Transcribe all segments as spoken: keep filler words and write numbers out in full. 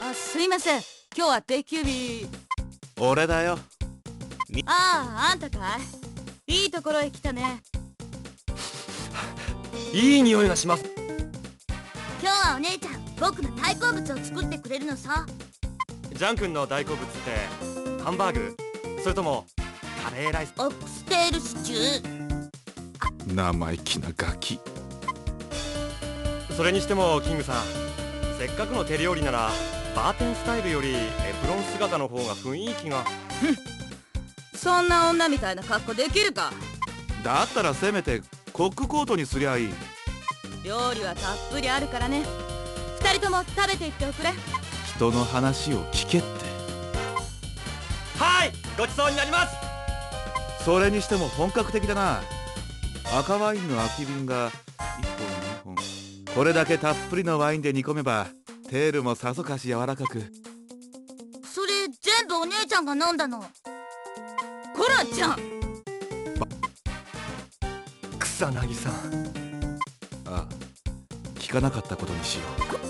あ、すいません。今日は定休日。 俺だよ。 ああ、あんたかい。いいところへ来たね。 いい匂いがします。 今日はお姉ちゃん、僕の大好物を作ってくれるのさ。 ジャン君の大好物ってハンバーグ、それともカレーライス？ オックステールシチュー。 生意気なガキ。 それにしてもキングさん、せっかくの手料理ならバーテンスタイルよりエプロン姿の方が雰囲気が。 そんな女みたいな格好できるか。 だったらせめてコックコートにすりゃいい。 料理はたっぷりあるからね。二人とも食べていっておくれ。 人の話を聞けって。 はい、ごちそうになります。 それにしても本格的だな。赤ワインの空き瓶がいっぽんにほん。これだけたっぷりのワインで煮込めばテールもさぞかし柔らかく。 それ全部お姉ちゃんが飲んだの。コラちゃん。 草薙さん。 ああ、聞かなかったことにしよう。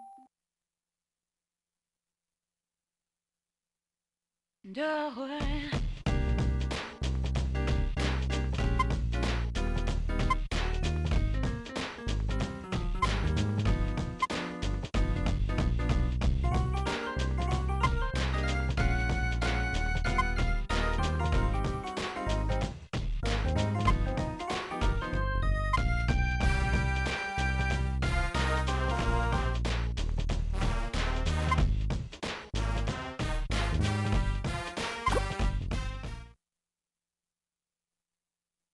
的回。